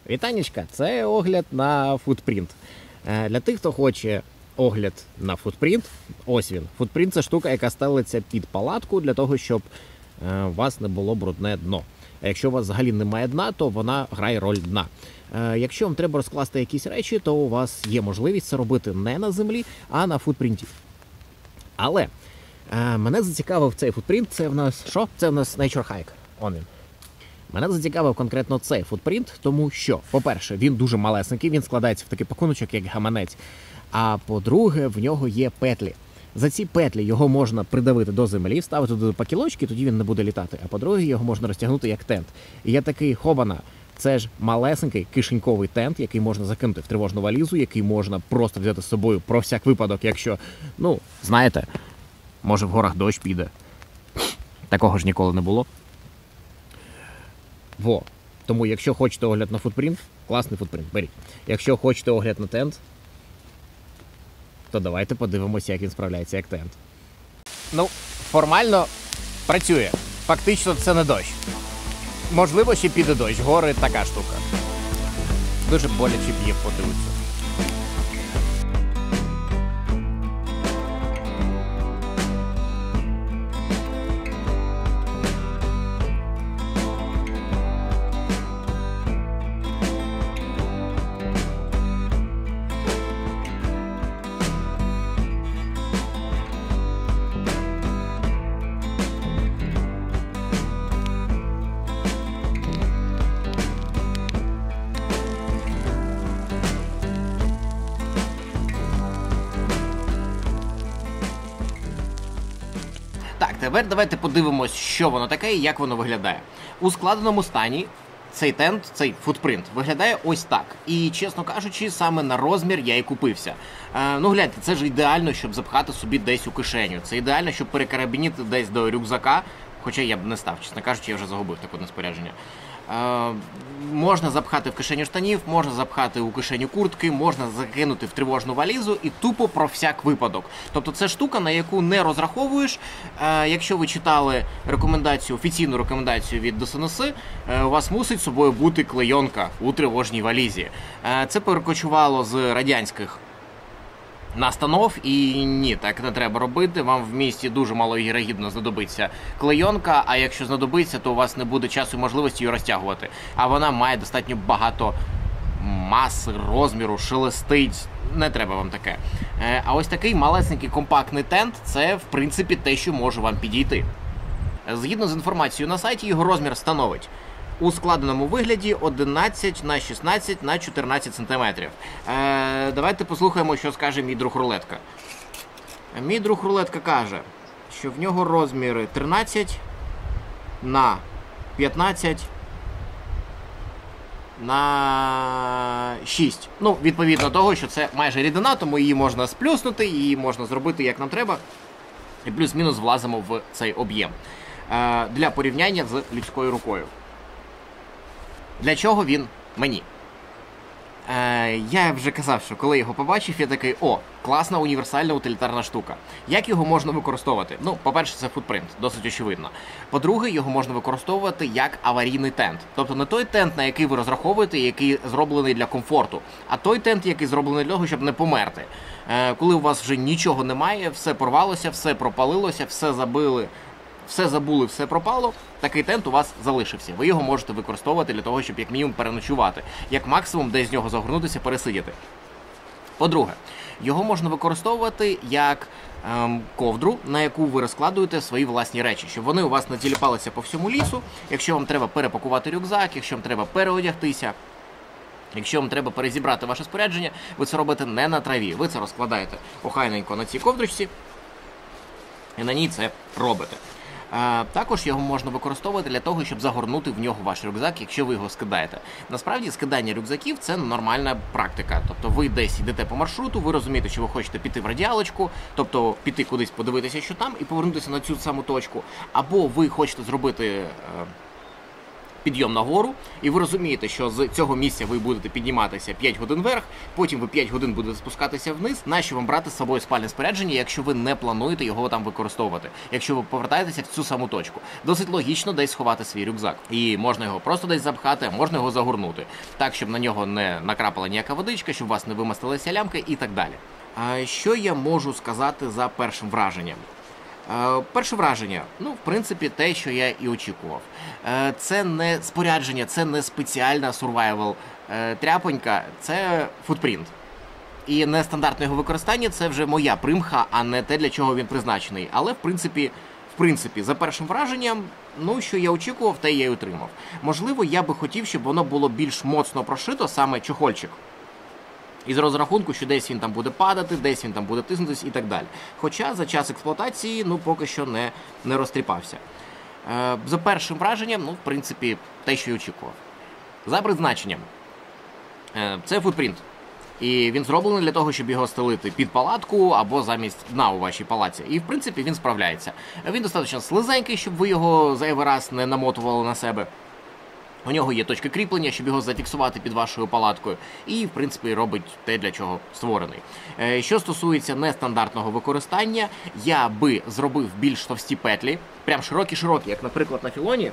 Вітанечка, це огляд на футпринт. Для тих, хто хоче огляд на футпринт, ось він. Футпринт – це штука, яка ставиться під палатку для того, щоб у вас не було брудне дно. А якщо у вас взагалі немає дна, то вона грає роль дна. Якщо вам треба розкласти якісь речі, то у вас є можливість це робити не на землі, а на футпринті. Але мене зацікавив цей футпринт. Це в нас що? Це в нас Nature Hike. Он він. Мене зацікавив конкретно цей футпринт, тому що, по-перше, він дуже малесенький, він складається в такий пакуночок, як гаманець. А по-друге, в нього є петлі. За ці петлі його можна придавити до землі, ставити туди пакілочки, тоді він не буде літати. А по-друге, його можна розтягнути як тент. І я такий, хобана, це ж малесенький кишеньковий тент, який можна закинути в тривожну валізу, який можна просто взяти з собою про всяк випадок, якщо, ну, знаєте, може в горах дощ піде. Такого ж ніколи не було. Во. Тому, якщо хочете огляд на футпринт, класний футпринт, беріть. Якщо хочете огляд на тент, то давайте подивимося, як він справляється як тент. Ну, формально працює. Фактично це не дощ. Можливо, ще піде дощ. Гори така штука. Дуже боляче б'є по потилицю. Так, тепер давайте подивимось, що воно таке і як воно виглядає. У складеному стані цей тент, цей футпринт виглядає ось так. І, чесно кажучи, саме на розмір я і купився. Ну, гляньте, це ж ідеально, щоб запхати собі десь у кишеню. Це ідеально, щоб перекарабініти десь до рюкзака. Хоча я б не став, чесно кажучи, я вже загубив таке спорядження. Можна запхати в кишеню штанів, можна запхати у кишеню куртки, можна закинути в тривожну валізу і тупо про всяк випадок. Тобто це штука, на яку не розраховуєш. Якщо ви читали рекомендацію, офіційну рекомендацію від ДСНС, у вас мусить з собою бути клейонка у тривожній валізі. Це перекочувало з радянських настанов, і ні, так не треба робити. Вам в місті дуже маловірогідно знадобиться клейонка, а якщо знадобиться, то у вас не буде часу і можливості її розтягувати. А вона має достатньо багато маси, розміру, шелестить. Не треба вам таке. А ось такий малесенький компактний тент – це, в принципі, те, що може вам підійти. Згідно з інформацією на сайті, його розмір становить у складеному вигляді 11 на 16 на 14 см. Давайте послухаємо, що скаже мій друг Рулетка. Мій друг Рулетка каже, що в нього розміри 13 на 15 на 6. Ну, відповідно того, що це майже рідина, тому її можна сплюснути, її можна зробити як нам треба. І плюс-мінус влазимо в цей об'єм. Для порівняння з людською рукою. Для чого він мені? Я вже казав, що коли його побачив, я такий, о, класна універсальна утилітарна штука. Як його можна використовувати? Ну, по-перше, це футпринт, досить очевидно. По-друге, його можна використовувати як аварійний тент. Тобто не той тент, на який ви розраховуєте, який зроблений для комфорту, а той тент, який зроблений для того, щоб не померти. Коли у вас вже нічого немає, все порвалося, все пропалилося, все забули, все пропало, такий тент у вас залишився. Ви його можете використовувати для того, щоб як мінімум переночувати. Як максимум десь з нього загорнутися, пересидіти. По-друге, його можна використовувати як ковдру, на яку ви розкладуєте свої власні речі, щоб вони у вас не тіліпалися по всьому лісу, якщо вам треба перепакувати рюкзак, якщо вам треба переодягтися, якщо вам треба перезібрати ваше спорядження, ви це робите не на траві. Ви це розкладаєте охайненько на цій ковдрочці і на ній це робите. Також його можна використовувати для того, щоб загорнути в нього ваш рюкзак, якщо ви його скидаєте. Насправді, скидання рюкзаків – це нормальна практика. Тобто ви десь йдете по маршруту, ви розумієте, що ви хочете піти в радіалочку, тобто піти кудись подивитися, що там, і повернутися на цю саму точку. Або ви хочете зробити підйом нагору, і ви розумієте, що з цього місця ви будете підніматися 5 годин вверх, потім ви 5 годин будете спускатися вниз. Нащо вам брати з собою спальне спорядження, якщо ви не плануєте його там використовувати, якщо ви повертаєтеся в цю саму точку? Досить логічно десь сховати свій рюкзак. І можна його просто десь запхати, а можна його загорнути, так, щоб на нього не накрапала ніяка водичка, щоб у вас не вимастилися лямки і так далі. А що я можу сказати за першим враженням? Перше враження, в принципі, те, що я і очікував. Це не спорядження, це не спеціальна survival тряпонька, це футпринт. І нестандартне його використання – це вже моя примха, а не те, для чого він призначений. Але, в принципі, за першим враженням, що я очікував, те я й отримав. Можливо, я би хотів, щоб воно було більш моцно прошито, саме чохольчик. Із розрахунку, що десь він там буде падати, десь він там буде тиснутись і так далі. Хоча за час експлуатації, поки що не розтріпався. За першим враженням, в принципі, те, що й очікував. За призначенням. Це футпринт. І він зроблений для того, щоб його стелити під палатку або замість дна у вашій палаці. І, в принципі, він справляється. Він достатньо слизенький, щоб ви його зайвий раз не намотували на себе. У нього є точка кріплення, щоб його зафіксувати під вашою палаткою. І, в принципі, робить те, для чого створений. Що стосується нестандартного використання, я би зробив більш товсті петлі. Прям широкі-широкі, як, наприклад, на філоні.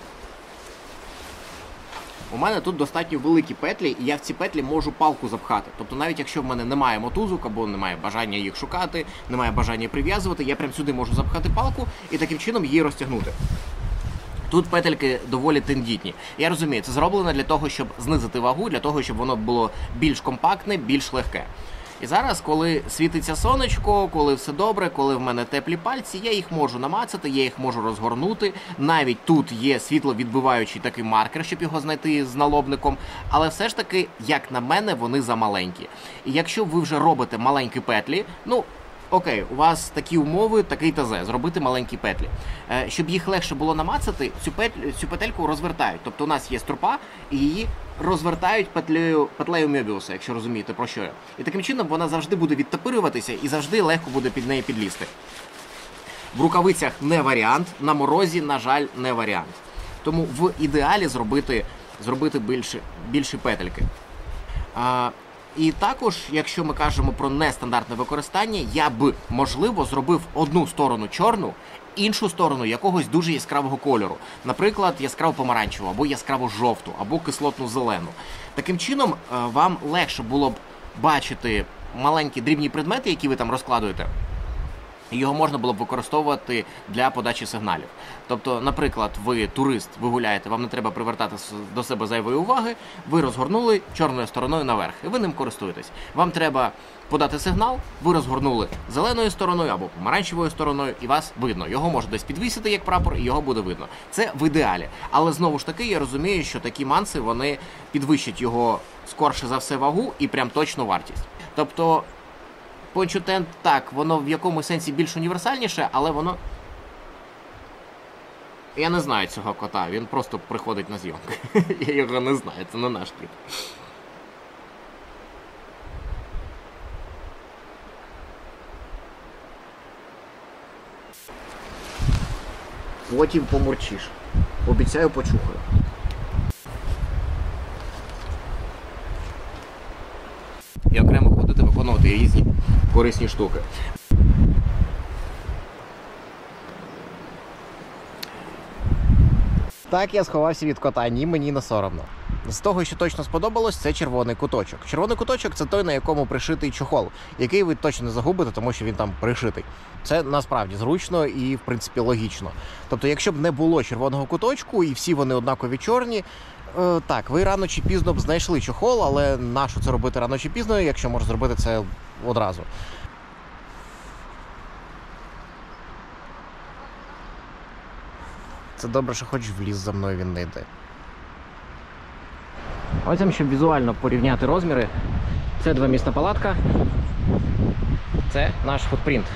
У мене тут достатньо великі петлі, і я в ці петлі можу палку запхати. Тобто навіть якщо в мене немає мотузок, або немає бажання їх шукати, немає бажання прив'язувати, я прям сюди можу запхати палку і таким чином її розтягнути. Тут петельки доволі тендітні. Я розумію, це зроблено для того, щоб знизити вагу, для того, щоб воно було більш компактне, більш легке. І зараз, коли світиться сонечко, коли все добре, коли в мене теплі пальці, я їх можу намацати, я їх можу розгорнути. Навіть тут є світловідбиваючий такий маркер, щоб його знайти з налобником. Але все ж таки, як на мене, вони замаленькі. І якщо ви вже робите маленькі петлі, окей, у вас такі умови, такий ТЗ, зробити маленькі петлі. Щоб їх легше було намацати, цю петельку розвертають. Тобто у нас є стропа, і її розвертають петлею Мебіуса, якщо розумієте, про що я. І таким чином вона завжди буде відтопирюватися і завжди легко буде під неї підлізти. В рукавицях не варіант, на морозі, на жаль, не варіант. Тому в ідеалі зробити більші петельки. І також, якщо ми кажемо про нестандартне використання, я б, можливо, зробив одну сторону чорну, іншу сторону якогось дуже яскравого кольору. Наприклад, яскраво-помаранчеву, або яскраво-жовту, або кислотну-зелену. Таким чином, вам легше було б бачити маленькі дрібні предмети, які ви там розкладуєте. Його можна було б використовувати для подачі сигналів. Тобто, наприклад, ви турист, ви гуляєте, вам не треба привертати до себе зайвої уваги, ви розгорнули чорною стороною наверх, і ви ним користуєтесь. Вам треба подати сигнал, ви розгорнули зеленою стороною або помаранчевою стороною, і вас видно. Його можна десь підвісити як прапор, і його буде видно. Це в ідеалі. Але знову ж таки, я розумію, що такі манси, вони підвищать його скорше за все вагу і прям точно вартість. Тобто, Poncho Tent, так, воно в якомусь сенсі більш універсальніше, але воно... Я не знаю цього кота, він просто приходить на зйомки. Я його не знаю, це не наш кіт. Потім помурчиш. Обіцяю, почухаю. І окремо ходити, виконувати різні корисні штуки. Так, я сховався від кота, ні, мені не соромно. З того, що точно сподобалось, це червоний куточок. Червоний куточок – це той, на якому пришитий чохол, який ви точно не загубите, тому що він там пришитий. Це насправді зручно і, в принципі, логічно. Тобто, якщо б не було червоного куточку і всі вони однакові чорні, так, ви рано чи пізно б знайшли чохол, але нащо це робити рано чи пізно, якщо можна зробити це одразу? Це добре, що хоч в ліс за мною він не йде. Ось там, щоб візуально порівняти розміри. Це двомісна палатка. Це наш футпринт.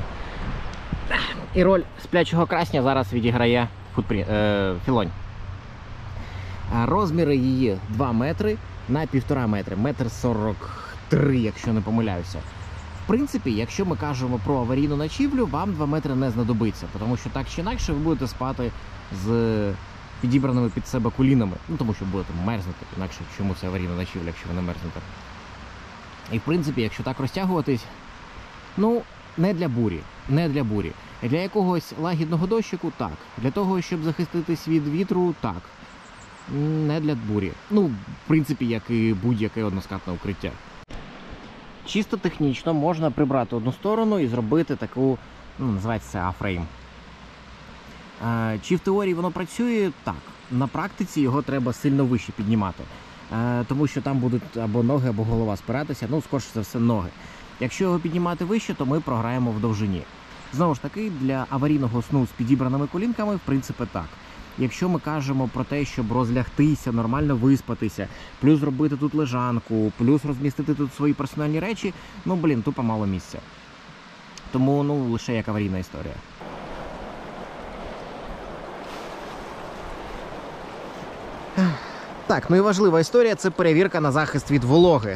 І роль сплячого красня зараз відіграє філонь. Розміри її 2 метри на 1,5 метри. 1,43 м, якщо не помиляюся. В принципі, якщо ми кажемо про аварійну ночівлю, вам 2 метри не знадобиться, тому що так чи інакше ви будете спати з підібраними під себе колінами, ну тому що будете мерзнути, інакше чому це аварійна ночівля, якщо ви не мерзнете. І в принципі, якщо так розтягуватись, ну, не для бурі, не для бурі. Для якогось лагідного дощику – так. Для того, щоб захиститись від вітру – так. Не для бурі. Ну, в принципі, як і будь-яке односкатне укриття. Чисто технічно можна прибрати одну сторону і зробити таку, ну, називається це А-фрейм. Чи в теорії воно працює? Так. На практиці його треба сильно вище піднімати. Тому що там будуть або ноги, або голова спиратися, ну, скоріше за все, ноги. Якщо його піднімати вище, то ми програємо в довжині. Знову ж таки, для аварійного сну з підібраними колінками, в принципі, так. Якщо ми кажемо про те, щоб розлягтися, нормально виспатися, плюс зробити тут лежанку, плюс розмістити тут свої персональні речі, ну, блін, тупо мало місця. Тому, ну, лише як аварійна історія. Так, ну і важлива історія – це перевірка на захист від вологи.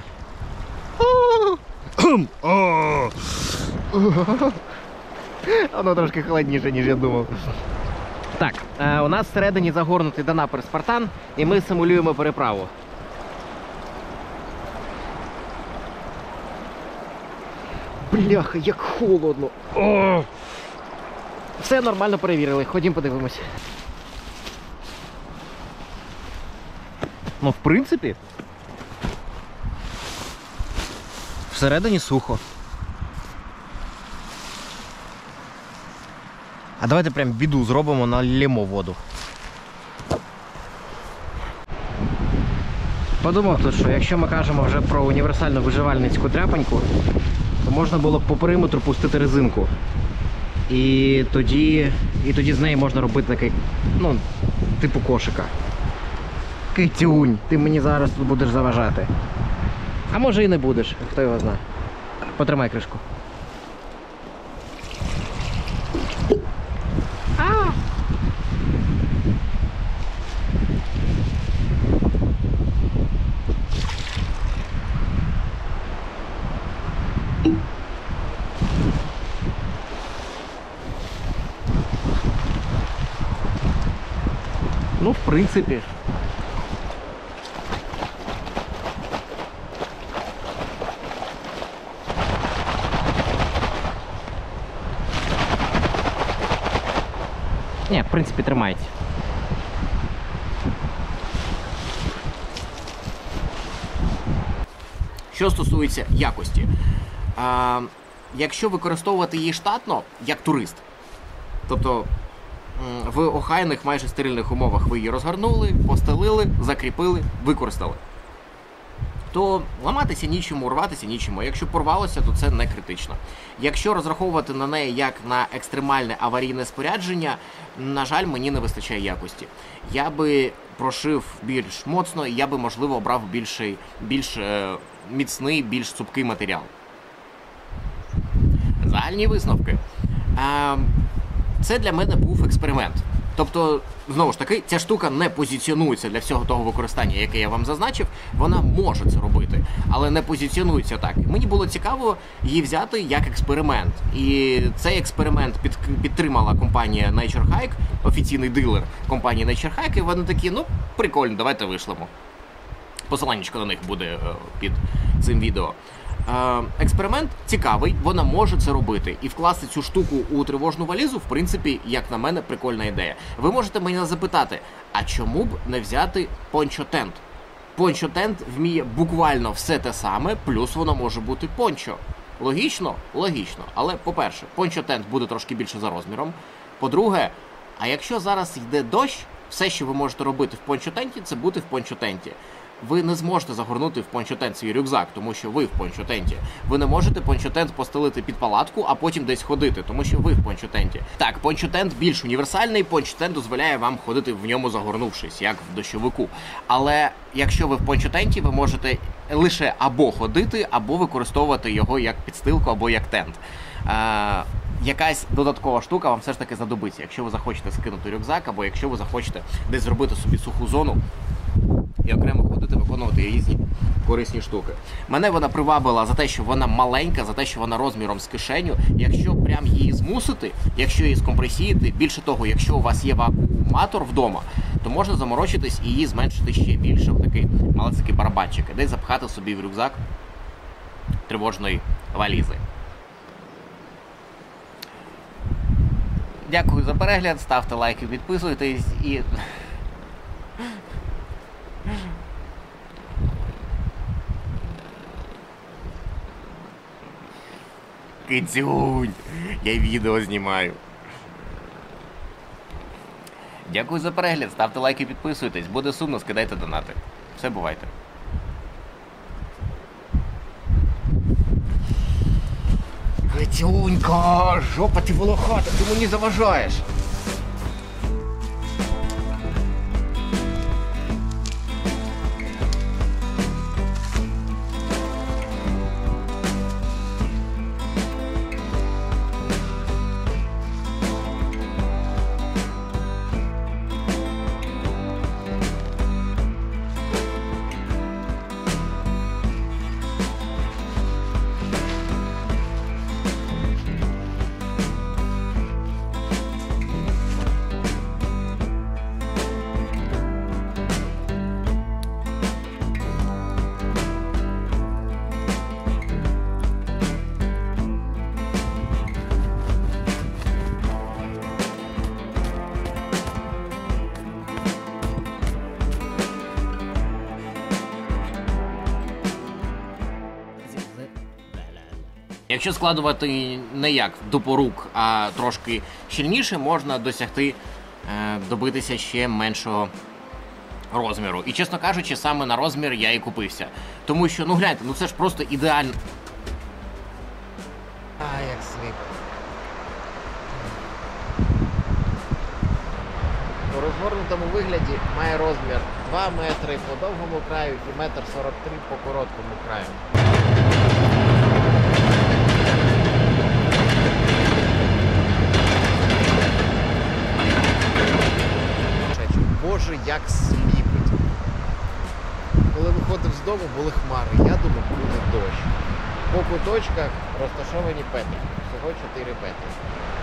Воно трошки холодніше, ніж я думав. Так, у нас всередині загорнутий до напер Спартан, і ми симулюємо переправу. Бляха, як холодно. О! Все нормально перевірили, ходім подивимось. Ну, в принципі, всередині сухо. А давайте прям біду зробимо, налємо воду. Подумав тут, що якщо ми кажемо вже про універсальну виживальницьку тряпоньку, то можна було б по периметру пустити резинку. І тоді з неї можна робити такий, ну, типу кошика. Китюнь, ти мені зараз тут будеш заважати. А може і не будеш, хто його знає. Потримай кришку. Ну, в принципі. Ні, в принципі, тримається. Що стосується якості. Якщо використовувати її штатно, як турист, тобто в охайних, майже стерильних умовах ви її розгорнули, постелили, закріпили, використали, то ламатися нічому, рватися нічому. Якщо порвалося, то це не критично. Якщо розраховувати на неї як на екстремальне аварійне спорядження, на жаль, мені не вистачає якості. Я би прошив більш моцно, і я би, можливо, обрав більш міцний, більш цупкий матеріал. Загальні висновки. Це для мене був експеримент. Тобто, знову ж таки, ця штука не позиціонується для всього того використання, яке я вам зазначив. Вона може це робити, але не позиціонується так. Мені було цікаво її взяти як експеримент. І цей експеримент підтримала компанія Nature Hike, офіційний дилер компанії Nature Hike, і вони такі, ну, прикольно, давайте вишлемо. Посиланнячко на них буде під цим відео. Експеримент цікавий, вона може це робити. І вкласти цю штуку у тривожну валізу, в принципі, як на мене, прикольна ідея. Ви можете мене запитати, а чому б не взяти пончо-тент? Пончо-тент вміє буквально все те саме, плюс воно може бути пончо. Логічно? Логічно. Але, по-перше, пончо-тент буде трошки більше за розміром. По-друге, а якщо зараз йде дощ, все, що ви можете робити в пончо-тенті, це бути в пончо-тенті. Ви не зможете загорнути в пончо-тент свій рюкзак, тому що ви в пончо-тенті. Ви не можете пончо-тент постелити під палатку, а потім десь ходити, тому що ви в пончо-тенті. Так, пончо-тент більш універсальний, пончо-тент дозволяє вам ходити в ньому загорнувшись, як в дощовику. Але якщо ви в пончо-тенті, ви можете лише або ходити, або використовувати його як підстилку, або як тент. Якась додаткова штука вам все ж таки знадобиться, якщо ви захочете скинути рюкзак, або якщо ви захочете десь зробити собі суху зону і окремо ходити, виконувати різні корисні штуки. Мене вона привабила за те, що вона маленька, за те, що вона розміром з кишеню. Якщо прям її змусити, якщо її скомпресіяти, більше того, якщо у вас є вакууматор вдома, то можна заморочитись і її зменшити ще більше в такий малесенький барабанчик, і десь запхати собі в рюкзак тривожної валізи. Дякую за перегляд, ставте лайки, підписуйтесь і... Кицюнь, я відео знімаю. Дякую за перегляд, ставте лайки, підписуйтесь. Буде сумно, скидайте донати. Все, бувайте. Кицюнька, жопа ти волохата, ти мені заважаєш. Якщо складувати не як дупорук, а трошки щільніше, можна досягти, добитися ще меншого розміру. І, чесно кажучи, саме на розмір я і купився. Тому що, ну гляньте, ну це ж просто ідеально. Як сліп. У розгорнутому вигляді має розмір 2 метри по довгому краю і 1,43 м по короткому краю. Боже, як сліпить. Коли виходив з дому, були хмари. Я думав, буде дощ. По куточках розташовані петлі. Всього 4 петлі.